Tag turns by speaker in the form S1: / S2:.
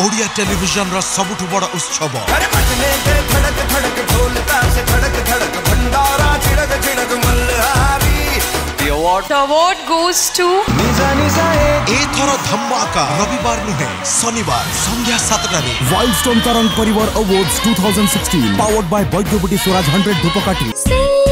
S1: Odia television रा सबुठु बड़ा उत्सव
S2: The award goes to
S1: एथर धमाका रविवार नुहे शनिवार संध्या 7 रे
S3: Wildstone Tarang Parivar awards 2016 powered by बैद्यवटी स्वराज 100 धूपकाठी।